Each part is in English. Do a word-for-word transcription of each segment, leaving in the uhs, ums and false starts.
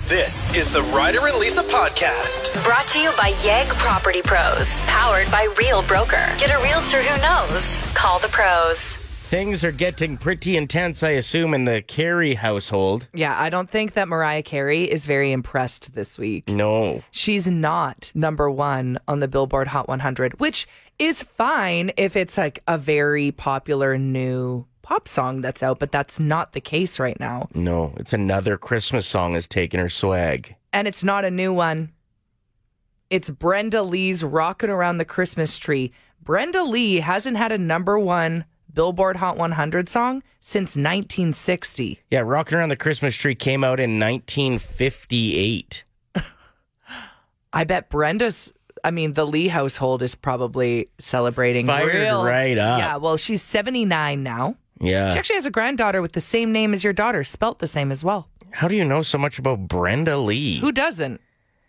This is the Ryder and Lisa podcast. Brought to you by Yegg Property Pros. Powered by Real Broker. Get a realtor who knows. Call the pros. Things are getting pretty intense, I assume, in the Carey household. Yeah, I don't think that Mariah Carey is very impressed this week. No. She's not number one on the Billboard Hot one hundred, which is fine if it's like a very popular new pop song that's out, but that's not the case right now. No, it's another Christmas song has taken her swag. And it's not a new one. It's Brenda Lee's Rockin' Around the Christmas Tree. Brenda Lee hasn't had a number one Billboard Hot one hundred song since nineteen sixty. Yeah, Rockin' Around the Christmas Tree came out in nineteen fifty-eight. I bet Brenda's, I mean, the Lee household is probably celebrating. Fired real, right up. Yeah, well, she's seventy-nine now. Yeah. She actually has a granddaughter with the same name as your daughter, spelt the same as well. How do you know so much about Brenda Lee? Who doesn't?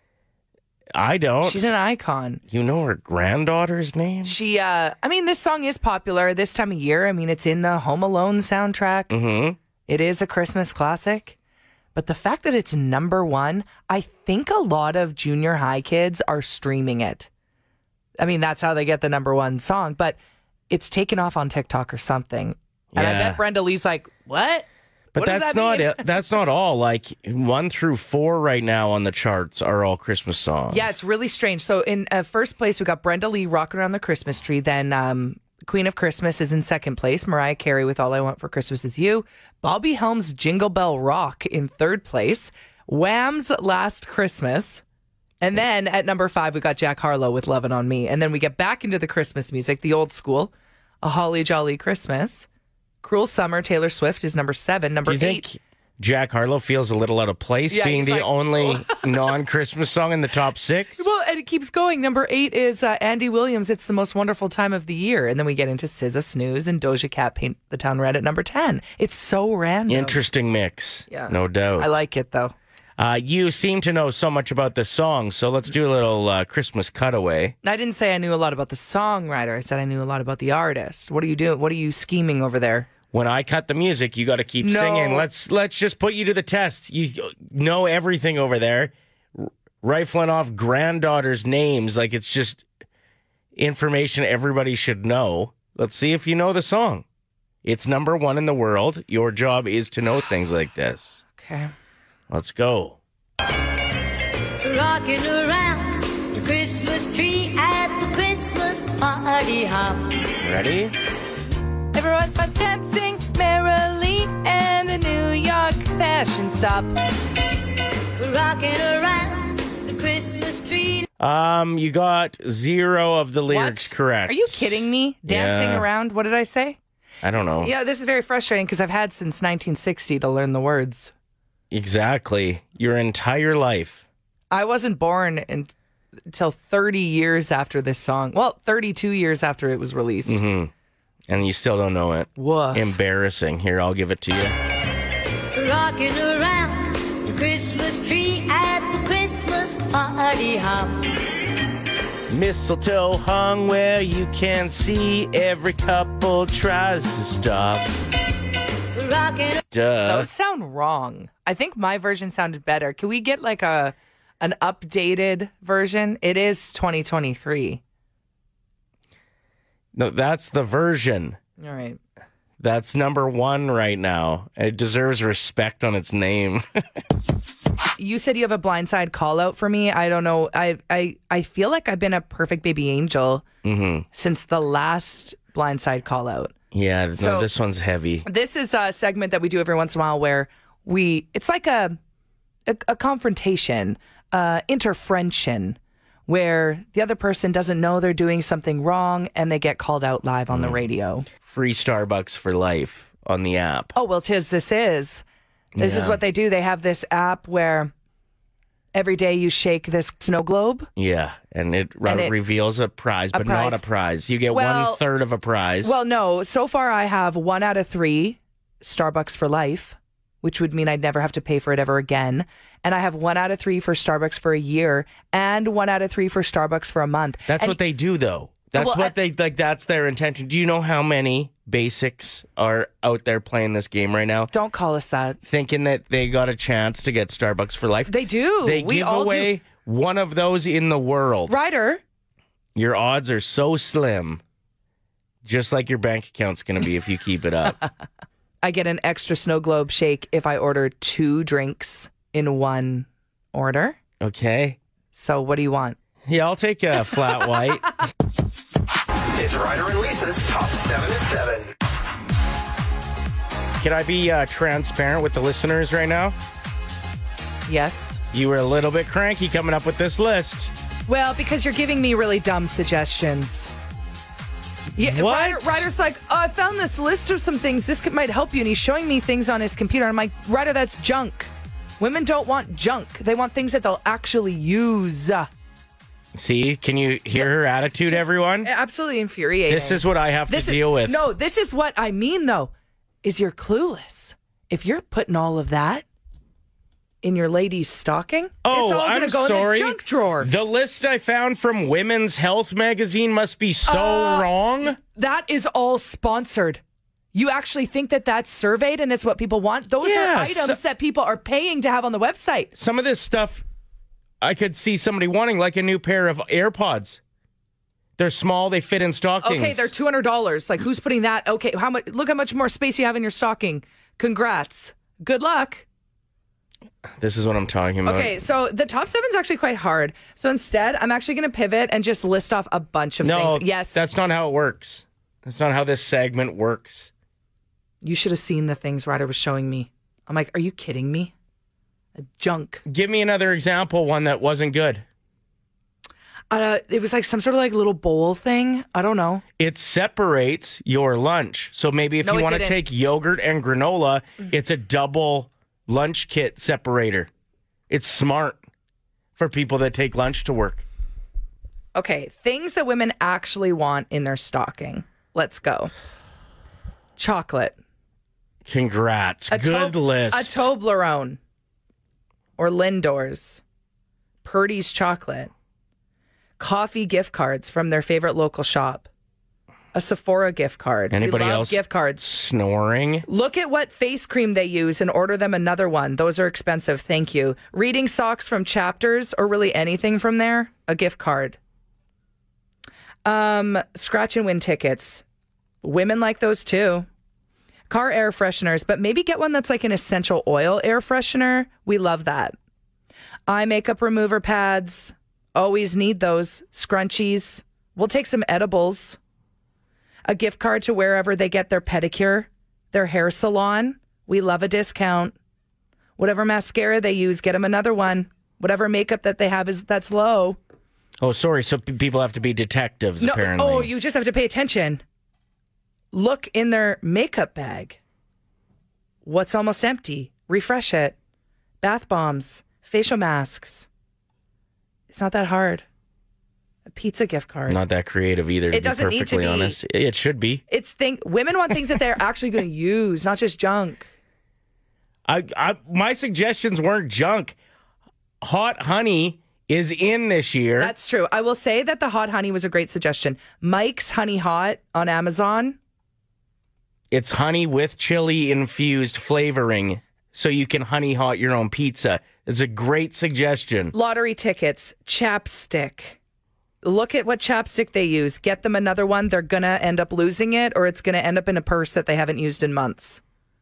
I don't. She's an icon. You know her granddaughter's name? She, uh, I mean, this song is popular this time of year. I mean, it's in the Home Alone soundtrack. Mm-hmm. It is a Christmas classic. But the fact that it's number one, I think a lot of junior high kids are streaming it. I mean, that's how they get the number one song. But it's taken off on TikTok or something. And Yeah. I bet Brenda Lee's like, what? But What does that's that not mean? it. That's not all. Like one through four right now on the charts are all Christmas songs. Yeah, it's really strange. So in uh, first place, we got Brenda Lee, Rockin' Around the Christmas Tree. Then um, Queen of Christmas is in second place. Mariah Carey with All I Want for Christmas Is You. Bobby Helms' Jingle Bell Rock in third place. Wham's Last Christmas. And then at number five, we got Jack Harlow with Lovin' on Me. And then we get back into the Christmas music, the old school. A Holly Jolly Christmas. Cruel Summer, Taylor Swift is number seven. Number Do you eight. think Jack Harlow feels a little out of place Yeah, being he's the like, only non-Christmas song in the top six? Well, and it keeps going. Number eight is uh, Andy Williams, It's the Most Wonderful Time of the Year. And then we get into S Z A, Snooze, and Doja Cat, Paint the Town Red at number ten. It's so random. Interesting mix. Yeah. No doubt. I like it, though. Uh, you seem to know so much about this song, so let's do a little uh, Christmas cutaway. I didn't say I knew a lot about the songwriter. I said I knew a lot about the artist. What are you doing? What are you scheming over there? When I cut the music, you got to keep No. singing. Let's let's just put you to the test. You know everything over there. R- rifling off granddaughters' names like it's just information everybody should know. Let's see if you know the song. It's number one in the world. Your job is to know things like this. Okay. Let's go. Rocking around the Christmas tree at the Christmas party hop. Ready? Everyone starts dancing merrily and the New York fashion stop. Rocking around the Christmas tree. Um, you got zero of the lyrics What? correct. Are you kidding me? Dancing Yeah. around? What did I say? I don't know. Yeah, this is very frustrating because I've had since nineteen sixty to learn the words. Exactly. Your entire life. I wasn't born in, until thirty years after this song. Well, thirty-two years after it was released. Mm-hmm. And you still don't know it. Woof. Embarrassing. Here, I'll give it to you. Rocking around the Christmas tree at the Christmas party hop. Mistletoe hung where you can see. Every couple tries to stop. Rocking Duh. Those sound wrong. I think my version sounded better. Can we get like a an updated version? It is twenty twenty-three. No, that's the version. All right. That's number one right now. It deserves respect on its name. You said you have a blindside call out for me. I don't know. I I, I feel like I've been a perfect baby angel Mm-hmm. since the last blindside call out. Yeah, no, So- this one's heavy. This is a segment that we do every once in a while where we, it's like a, a, a confrontation, uh, interfriendship, where the other person doesn't know they're doing something wrong and they get called out live on the radio. Free Starbucks for life on the app. Oh, well, tis this is. This is Yeah. what they do. They have this app where every day you shake this snow globe. Yeah, and it, re- And it- reveals a prize, but prize. not a prize. You get Well- one third of a prize. Well, no. So far, I have one out of three Starbucks for life, which would mean I'd never have to pay for it ever again. And I have one out of three for Starbucks for a year and one out of three for Starbucks for a month. That's And- what they do, though. That's Well, what I- they like. That's their intention. Do you know how many basics are out there playing this game right now, Don't call us that. thinking that they got a chance to get Starbucks for life? They do. They we give all away do. one of those in the world. Ryder, Your odds are so slim, just like your bank account's going to be if you keep it up. I get an extra snow globe shake if I order two drinks in one order. Okay. So what do you want? Yeah, I'll take a flat white. It's Ryder and Lisa's top seven at seven. Can I be uh, transparent with the listeners right now? Yes. You were a little bit cranky coming up with this list. Well, because you're giving me really dumb suggestions. Yeah, What? Ryder, Ryder's like, oh, I found this list of some things. This could, might help you. And he's showing me things on his computer. I'm like, Ryder, that's junk. Women don't want junk. They want things that they'll actually use. See, can you hear her attitude, everyone? Absolutely infuriating. This is what I have This to is- deal with. No, this is what I mean, though, is you're clueless. If you're putting all of that in your lady's stocking, Oh, it's all I'm going to go sorry. in the junk drawer. The list I found from Women's Health magazine must be so Uh, wrong. That is all sponsored. You actually think that that's surveyed and it's what people want? Those Yeah, are items so- that people are paying to have on the website. Some of this stuff I could see somebody wanting, like a new pair of AirPods. They're small, they fit in stockings. Okay, they're two hundred dollars. Like, who's putting that? Okay, how much? Look how much more space you have in your stocking. Congrats. Good luck. This is what I'm talking about. Okay, so the top seven is actually quite hard. So instead, I'm actually going to pivot and just list off a bunch of No, things. Yes, that's not how it works. That's not how this segment works. you should have seen the things Ryder was showing me. I'm like, are you kidding me? A junk. Give me another example, one that wasn't good. Uh, it was like some sort of like little bowl thing. I don't know. It separates your lunch. So maybe if No, you it want to didn't. take yogurt and granola, it's a double lunch kit separator. It's smart for people that take lunch to work. Okay, things that women actually want in their stocking. Let's go. Chocolate. Congrats. A Good to- list. A Toblerone. Or Lindor's. Purdy's chocolate. Coffee gift cards from their favorite local shop. A Sephora gift card. Anybody we love else gift cards. snoring? Look at what face cream they use and order them another one. Those are expensive. Thank you. Reading socks from Chapters or really anything from there. A gift card. Um, scratch and win tickets. Women like those too. Car air fresheners, but maybe get one that's like an essential oil air freshener. We love that. Eye makeup remover pads. Always need those. Scrunchies. We'll take some edibles. A gift card to wherever they get their pedicure, their hair salon. We love a discount. Whatever mascara they use, get them another one. Whatever makeup that they have is that's low. Oh, sorry. So p- people have to be detectives, No, apparently. oh, you just have to pay attention. Look in their makeup bag. What's almost empty? Refresh it. Bath bombs, facial masks. It's not that hard. A pizza gift card. Not that creative either, to It be doesn't need to perfectly be. honest. It should be. It's thing. Women want things that they're actually going to use, not just junk. I, I my suggestions weren't junk. Hot honey is in this year. That's true. I will say that the hot honey was a great suggestion. Mike's Honey Hot on Amazon. It's honey with chili infused flavoring, so you can honey hot your own pizza. It's a great suggestion. Lottery tickets, chapstick. Look at what chapstick they use. Get them another one. They're going to end up losing it, or it's going to end up in a purse that they haven't used in months.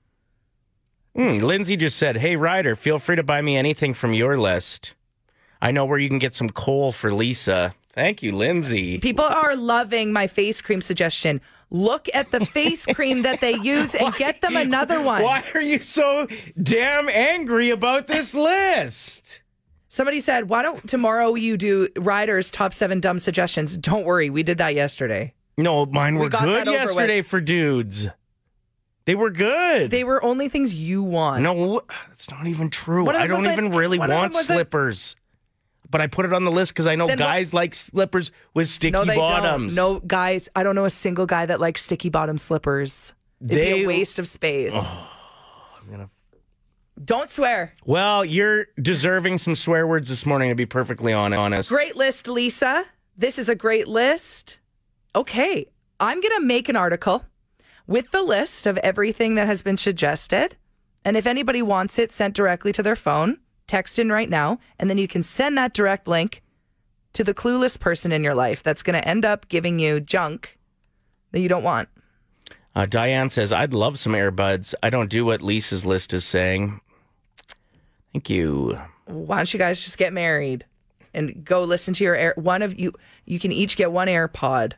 Mm, Lindsay just said, "Hey Ryder, feel free to buy me anything from your list. I know where you can get some coal for Lisa." Thank you, Lindsay. People are loving my face cream suggestion. Look at the face cream that they use and get them another one. Why are you so damn angry about this list? Somebody said, why don't tomorrow you do Ryder's top seven dumb suggestions? Don't worry, we did that yesterday. No, mine We were got good that over yesterday for dudes. They were good. They were only things you want. No, that's not even true. One of I them don't was even like- really one of them want was like- slippers. But I put it on the list because I know Then what- guys like slippers with sticky No, they bottoms. don't. No, guys, I don't know a single guy that likes sticky bottom slippers. It'd be They- a waste of space. I'm gonna... Don't swear. Well, you're deserving some swear words this morning, to be perfectly hon- honest. Great list, Lisa. This is a great list. Okay, I'm going to make an article with the list of everything that has been suggested. And if anybody wants it sent directly to their phone, text in right now. And then you can send that direct link to the clueless person in your life that's going to end up giving you junk that you don't want. Uh, Diane says, I'd love some earbuds. I don't do what Lisa's list is saying. Thank you. Why don't you guys just get married and go listen to your air? One of you, you can each get one AirPod.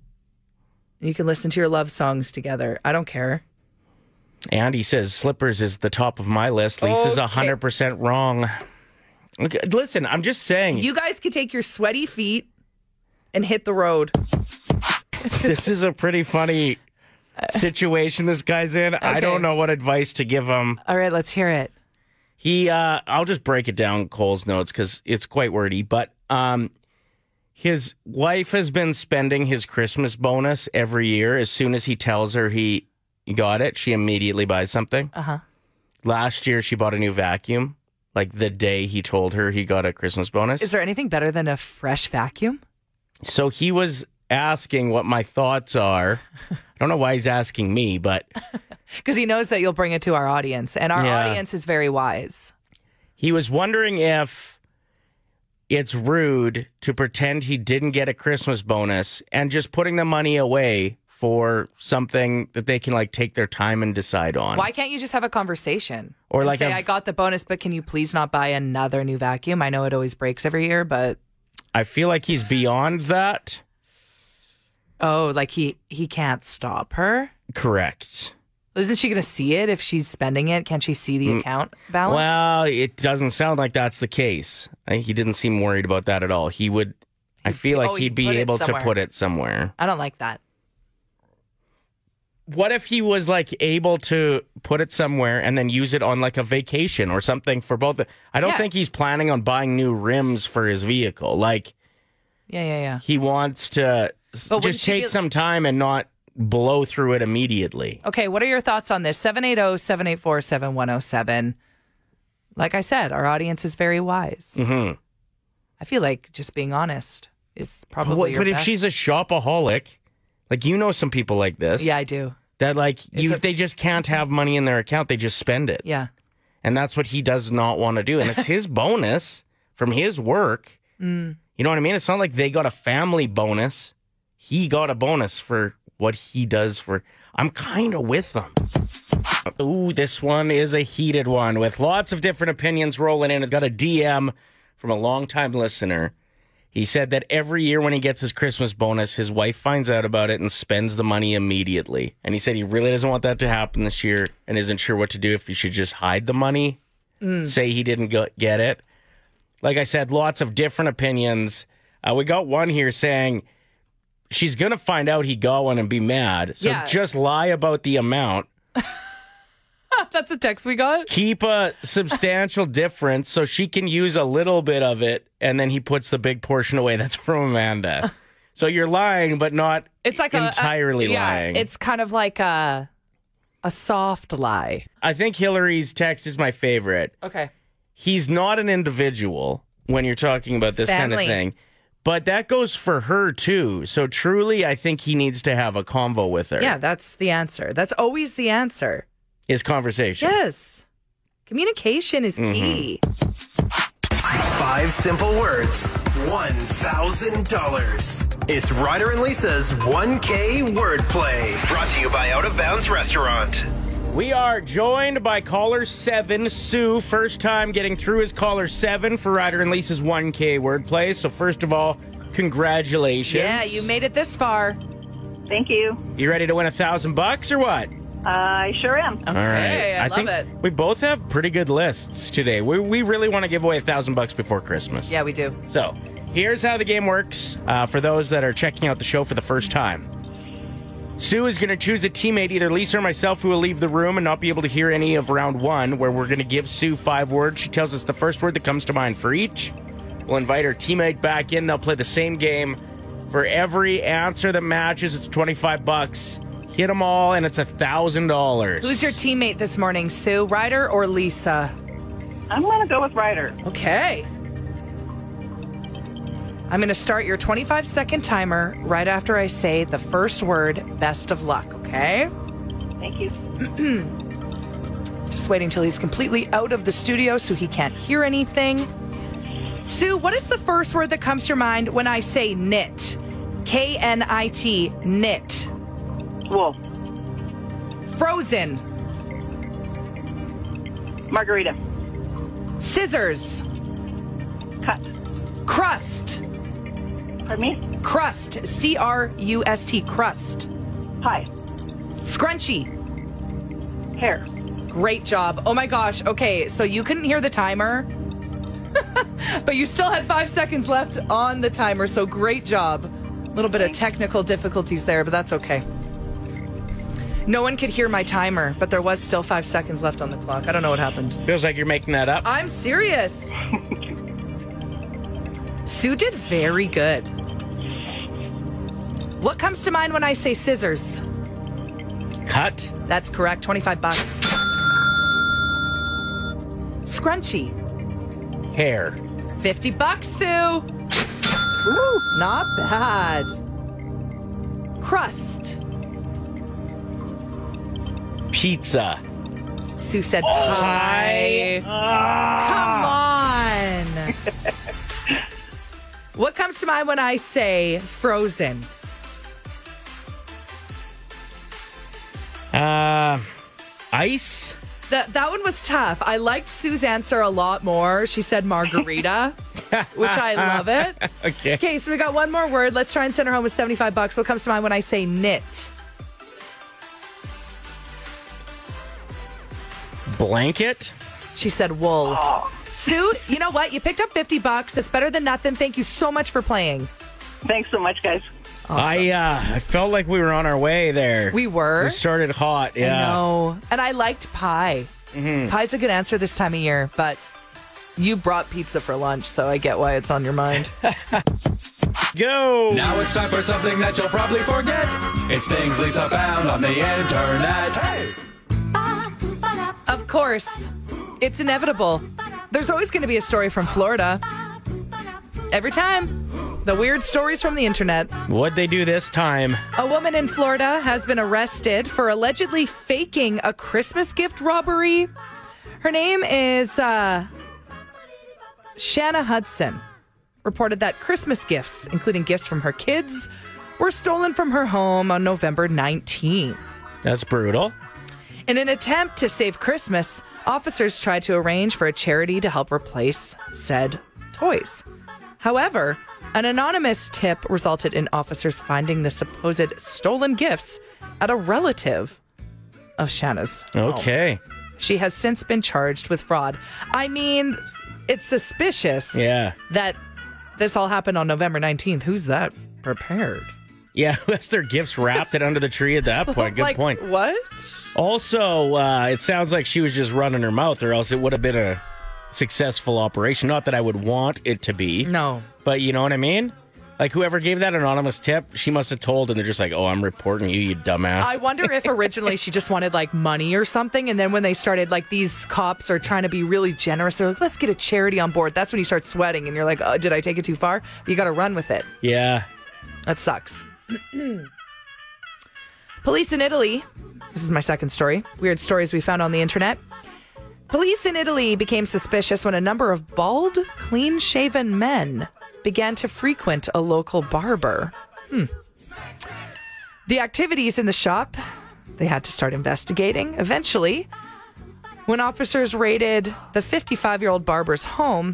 You can listen to your love songs together. I don't care. Andy says, slippers is the top of my list. Lisa's Okay. one hundred percent wrong. Okay, listen, I'm just saying. You guys could take your sweaty feet and hit the road. This is a pretty funny situation this guy's in. I Okay. don't know what advice to give him. All right, let's hear it. He, uh, I'll just break it down, Cole's notes, because it's quite wordy. But um, his wife has been spending his Christmas bonus every year. As soon as he tells her he got it, she immediately buys something. Uh-huh. Last year, she bought a new vacuum, like the day he told her he got a Christmas bonus. Is there anything better than a fresh vacuum? So he was asking what my thoughts are. I don't know why he's asking me, but Because he knows that you'll bring it to our audience, and our Yeah. audience is very wise. he was wondering if it's rude to pretend he didn't get a Christmas bonus and just putting the money away for something that they can like take their time and decide on. Why can't you just have a conversation? Or and like say, a- I got the bonus, but can you please not buy another new vacuum? I know it always breaks every year, but I feel like he's beyond that. oh, like he he can't stop her. Correct. Isn't she going to see it if she's spending it? Can't she see the account balance? Well, it doesn't sound like that's the case. I- He didn't seem worried about that at all. He would, I feel like oh, he'd he'd be put it able to somewhere. put it somewhere. I don't like that. What if he was like able to put it somewhere and then use it on like a vacation or something for both? I don't Yeah. think he's planning on buying new rims for his vehicle. Like Yeah, yeah, yeah. he wants to s- But wouldn't just she take be- some time and not blow through it immediately. Okay, what are your thoughts on this? seven eight zero, seven eight four, seven one zero seven. Like I said, our audience is very wise. Mm-hmm. I feel like just being honest is probably But, your but if best. she's a shopaholic, like you know some people like this. Yeah, I do. That like you, a- they just can't have money in their account. They just spend it. Yeah. And that's what he does not want to do. And it's his bonus from his work. Mm. You know what I mean? It's not like they got a family bonus. He got a bonus for what he does for. I'm kind of with them. Ooh, this one is a heated one with lots of different opinions rolling in. It's got a D M from a longtime listener. He said that every year when he gets his Christmas bonus, his wife finds out about it and spends the money immediately. And he said he really doesn't want that to happen this year and isn't sure what to do, if he should just hide the money, say he didn't go- get it. Like I said, lots of different opinions. Uh, we got one here saying she's going to find out he got one and be mad. So Yeah. just lie about the amount. That's a text we got. Keep a substantial difference so she can use a little bit of it, and then he puts the big portion away. That's from Amanda. So you're lying, but not It's like entirely a, a, yeah, lying. it's kind of like a a soft lie. I think Hillary's text is my favorite. Okay. He's not an individual when you're talking about this kind Family. of thing. But that goes for her too. So truly, I think he needs to have a convo with her. Yeah, that's the answer. That's always the answer. His conversation. Yes. Communication is key. Five simple words, one thousand dollars. It's Ryder and Lisa's one K wordplay. Brought to you by Out of Bounds Restaurant. We are joined by caller seven, Sue. First time getting through as caller seven for Ryder and Lisa's one K wordplay. So first of all, congratulations. Yeah, you made it this far. Thank you. You ready to win a thousand bucks or what? I sure am. Okay, All right. I, love think it. we both have pretty good lists today. We, we really want to give away a thousand bucks before Christmas. Yeah, we do. So here's how the game works uh, for those that are checking out the show for the first time. Sue is going to choose a teammate, either Lisa or myself, who will leave the room and not be able to hear any of round one, where we're going to give Sue five words. She tells us the first word that comes to mind for each. We'll invite her teammate back in. They'll play the same game. For every answer that matches, it's twenty-five bucks. Hit them all, and it's a thousand dollars. Who's your teammate this morning, Sue? Ryder or Lisa? I'm going to go with Ryder. Okay. I'm going to start your twenty-five second timer right after I say the first word. Best of luck, okay? Thank you. Just waiting till he's completely out of the studio so he can't hear anything. Sue, what is the first word that comes to your mind when I say knit? K N I T, knit. Wool. Frozen. Margarita. Scissors. Cut. Crust. Pardon me? Crust. C R U S T. Crust. Pie. Scrunchie. Hair. Great job. Oh my gosh. Okay, so you couldn't hear the timer, but you still had five seconds left on the timer, so great job. A little bit of technical difficulties there, but that's okay. No one could hear my timer, but there was still five seconds left on the clock. I don't know what happened. Feels like you're making that up. I'm serious. Sue did very good. What comes to mind when I say scissors? Cut. That's correct. twenty-five bucks. Scrunchie. Hair. fifty bucks, Sue. Ooh, not bad. Crust. Pizza. Sue said pie. Come on. What comes to mind when I say frozen? Uh, ice. That that one was tough. I liked Sue's answer a lot more. She said margarita, which I love it. Okay. Okay, so we got one more word. Let's try and send her home with seventy-five bucks. What comes to mind when I say knit? Blanket. She said wool. Oh. Sue, you know what? You picked up fifty bucks. That's better than nothing. Thank you so much for playing. Thanks so much, guys. Awesome. I uh, I felt like we were on our way there. We were. We started hot. Yeah. I know. And I liked pie. Mm-hmm. Pie's a good answer this time of year, but you brought pizza for lunch, so I get why it's on your mind. Go. Now it's time for something that you'll probably forget. It's things Lisa found on the internet. Hey! Of course, it's inevitable. There's always going to be a story from Florida. Every time. The weird stories from the internet. What'd they do this time? A woman in Florida has been arrested for allegedly faking a Christmas gift robbery. Her name is uh, Shanna Hudson. Reported that Christmas gifts, including gifts from her kids, were stolen from her home on November nineteenth. That's brutal. In an attempt to save Christmas, officers tried to arrange for a charity to help replace said toys. However, an anonymous tip resulted in officers finding the supposed stolen gifts at a relative of Shanna's home. Okay. She has since been charged with fraud. I mean, it's suspicious Yeah. that this all happened on November nineteenth. Who's that prepared? Yeah, unless their gifts wrapped it under the tree at that point. Good like, point. What? Also, uh, it sounds like she was just running her mouth, or else it would have been a successful operation. Not that I would want it to be. No. But you know what I mean? Like, whoever gave that anonymous tip, she must have told, and they're just like, oh, I'm reporting you, you dumbass. I wonder if originally she just wanted, like, money or something, and then when they started, like, these cops are trying to be really generous, they're like, let's get a charity on board. That's when you start sweating, and you're like, oh, did I take it too far? You got to run with it. Yeah. That sucks. Police in Italy, this is my second story, weird stories we found on the internet. Police in Italy became suspicious when a number of bald, clean-shaven men began to frequent a local barber. Hmm. The activities in the shop, they had to start investigating. Eventually, when officers raided the fifty-five-year-old barber's home,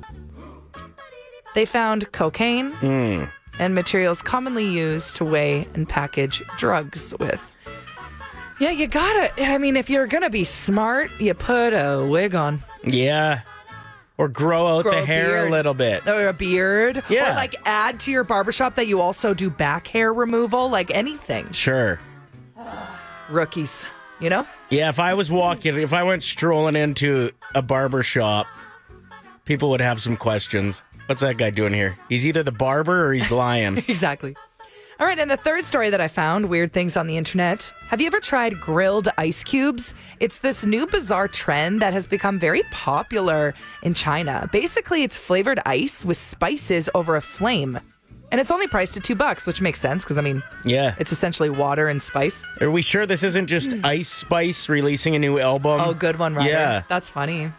they found cocaine Mm. and materials commonly used to weigh and package drugs with. Yeah, you gotta, I mean, if you're gonna be smart, you put a wig on. Yeah. Or grow out Grow the a hair beard. a little bit. Or a beard. Yeah. Or like add to your barbershop that you also do back hair removal, like anything. Sure. Rookies, you know? Yeah, if I was walking, if I went strolling into a barber shop, people would have some questions. What's that guy doing here? He's either the barber or he's lying. Exactly. All right, and the third story that I found, weird things on the internet. Have you ever tried grilled ice cubes? It's this new bizarre trend that has become very popular in China. Basically, it's flavored ice with spices over a flame. And it's only priced at two bucks, which makes sense because, I mean, Yeah. it's essentially water and spice. Are we sure this isn't just Ice Spice releasing a new album? Oh, good one, Ryder. Yeah. That's funny.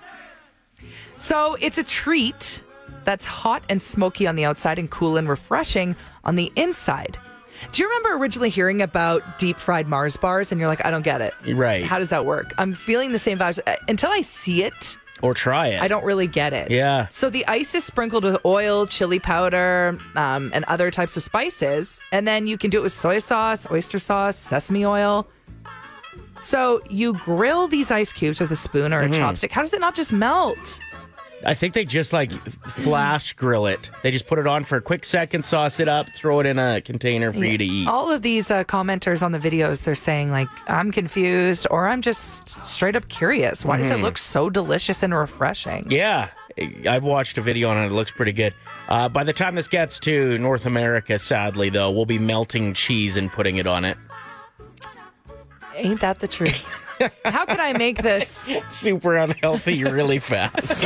So it's a treat that's hot and smoky on the outside and cool and refreshing on the inside. Do you remember originally hearing about deep fried Mars bars? And you're like, I don't get it. Right. How does that work? I'm feeling the same vibes. Uh, Until I see it, Or try it. I don't really get it. Yeah. So the ice is sprinkled with oil, chili powder, um, and other types of spices. And then you can do it with soy sauce, oyster sauce, sesame oil. So you grill these ice cubes with a spoon or a Mm-hmm. chopstick. How does it not just melt? I think they just like flash grill it. They just put it on for a quick second, sauce it up, throw it in a container for you to eat. All of these uh, commenters on the videos, they're saying like, I'm confused or I'm just straight up curious. Why does it look so delicious and refreshing? Yeah. I've watched a video on it. It looks pretty good. Uh, by the time this gets to North America, sadly, though, we'll be melting cheese and putting it on it. Ain't that the truth? How could I make this? Super unhealthy really fast.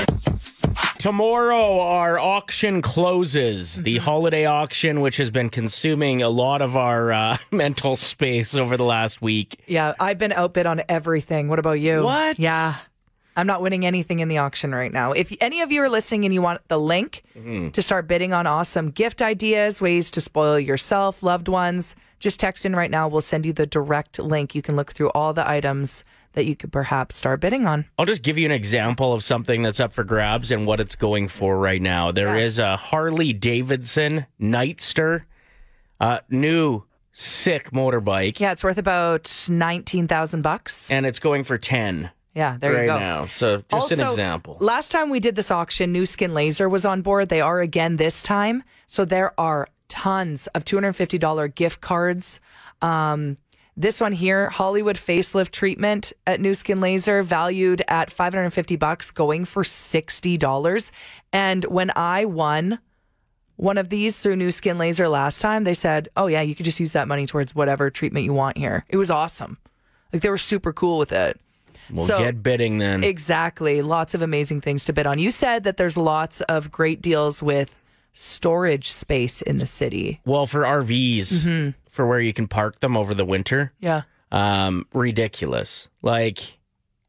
Tomorrow, our auction closes. The holiday auction, which has been consuming a lot of our uh, mental space over the last week. Yeah, I've been outbid on everything. What about you? What? Yeah. I'm not winning anything in the auction right now. If any of you are listening and you want the link to start bidding on awesome gift ideas, ways to spoil yourself, loved ones, just text in right now. We'll send you the direct link. You can look through all the items that you could perhaps start bidding on. I'll just give you an example of something that's up for grabs and what it's going for right now. There Yeah. is a Harley Davidson Nightster, uh, new sick motorbike, Yeah, it's worth about nineteen thousand bucks. and it's going for ten Yeah, there right you go. now. So just an Also, example. Last time we did this auction, New Skin Laser was on board. They are again this time. So there are tons of two hundred fifty dollars gift cards. Um, this one here, Hollywood facelift treatment at New Skin Laser, valued at five hundred fifty bucks, going for sixty dollars. And when I won one of these through New Skin Laser last time, they said, oh yeah, you could just use that money towards whatever treatment you want here. It was awesome. Like they were super cool with it. We'll so- get bidding then. Exactly. Lots of amazing things to bid on. You said that there's lots of great deals with storage space in the city. Well, for R Vs, Mm-hmm. for where you can park them over the winter, Yeah. um, ridiculous. Like,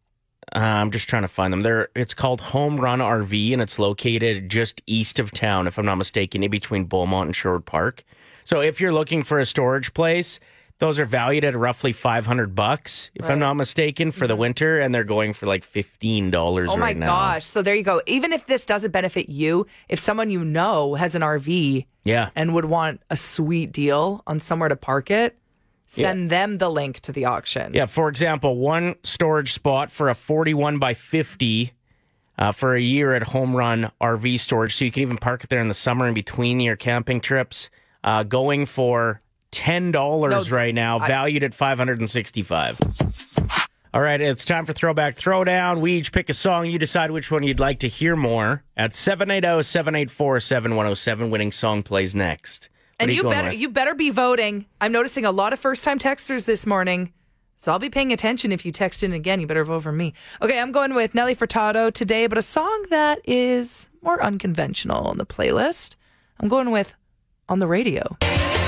uh, I'm just trying to find them. They're, it's called Home Run R V, and it's located just east of town, if I'm not mistaken, in between Beaumont and Sherwood Park. So if you're looking for a storage place, those are valued at roughly five hundred bucks, if Right. I'm not mistaken, for the winter, and they're going for like fifteen dollars Oh my right now. gosh. So there you go. Even if this doesn't benefit you, if someone you know has an R V Yeah. and would want a sweet deal on somewhere to park it, send them the link to the auction. Yeah, for example, one storage spot for a forty-one by fifty uh, for a year at Home Run R V Storage. So you can even park it there in the summer in between your camping trips, uh, going for ten dollars No, right now, I- valued at five hundred sixty-five dollars. All right, it's time for Throwback Throwdown. We each pick a song. You decide which one you'd like to hear more. At seven eight zero, seven eight four, seven one zero seven, winning song plays next. What And are you going better with? you better be voting. I'm noticing a lot of first time texters this morning. So I'll be paying attention if you text in again. You better vote for me. Okay, I'm going with Nelly Furtado today, but a song that is more unconventional on the playlist. I'm going with On the Radio.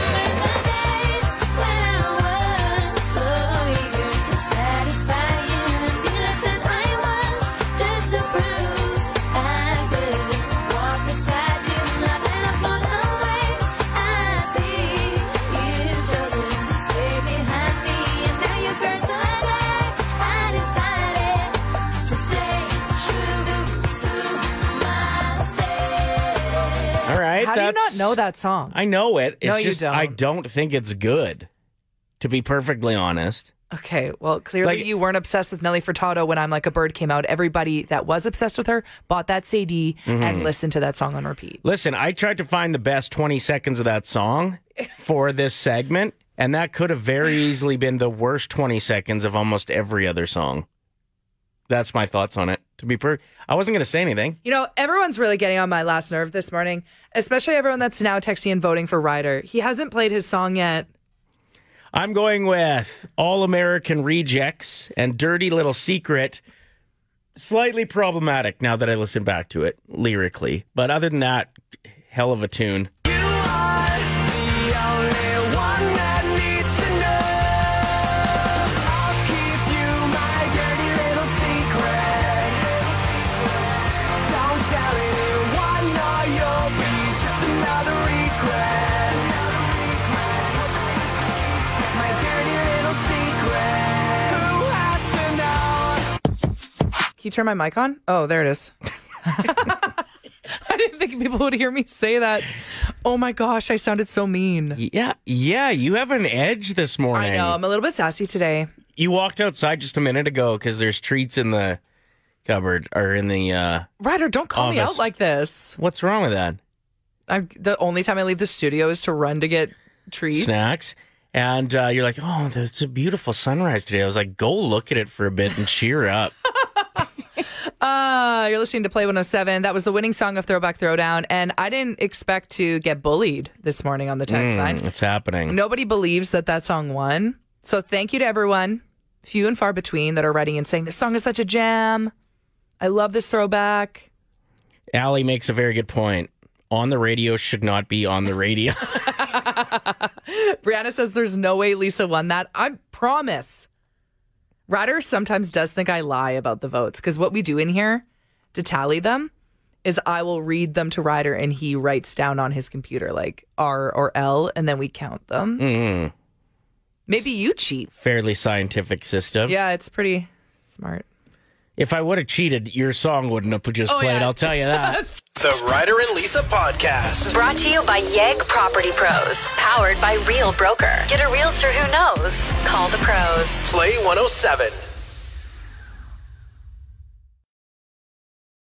All right, How do you that's- not know that song? I know it. It's No, you just I don't. don't think it's good, to be perfectly honest. Okay, well, clearly Like- you weren't obsessed with Nelly Furtado when I'm Like a Bird came out. Everybody that was obsessed with her bought that C D Mm-hmm. and listened to that song on repeat. Listen, I tried to find the best twenty seconds of that song for this segment, and that could have very easily been the worst twenty seconds of almost every other song. That's my thoughts on it. To be per, I wasn't going to say anything. You know, everyone's really getting on my last nerve this morning, especially everyone that's now texting and voting for Ryder. He hasn't played his song yet. I'm going with All American Rejects and Dirty Little Secret. Slightly problematic now that I listen back to it lyrically. But other than that, hell of a tune. Can you turn my mic on? Oh, there it is. I didn't think people would hear me say that. Oh my gosh, I sounded so mean. Yeah, yeah, you have an edge this morning. I know, I'm a little bit sassy today. You walked outside just a minute ago because there's treats in the cupboard or in the uh Ryder, don't call me office. out like this. What's wrong with that? I'm, the only time I leave the studio is to run to get treats. Snacks. And uh, you're like, oh, it's a beautiful sunrise today. I was like, go look at it for a bit and cheer up. Uh, you're listening to Play one oh seven. That was the winning song of Throwback Throwdown. And I didn't expect to get bullied this morning on the text Mm, line. it's happening. Nobody believes that that song won. So thank you to everyone, few and far between, that are writing and saying, this song is such a jam. I love this throwback. Allie makes a very good point. On the radio should not be on the radio. Brianna says there's no way Lisa won that. I promise. Ryder sometimes does think I lie about the votes because what we do in here to tally them is I will read them to Ryder and he writes down on his computer like R or L and then we count them. Mm, Maybe you cheat. fairly scientific system. Yeah, it's pretty smart. If I would have cheated, your song wouldn't have just Oh, played. yeah. I'll tell you that. The Ryder and Lisa Podcast. Brought to you by Yegg Property Pros. Powered by Real Broker. Get a realtor who knows. Call the pros. Play one oh seven.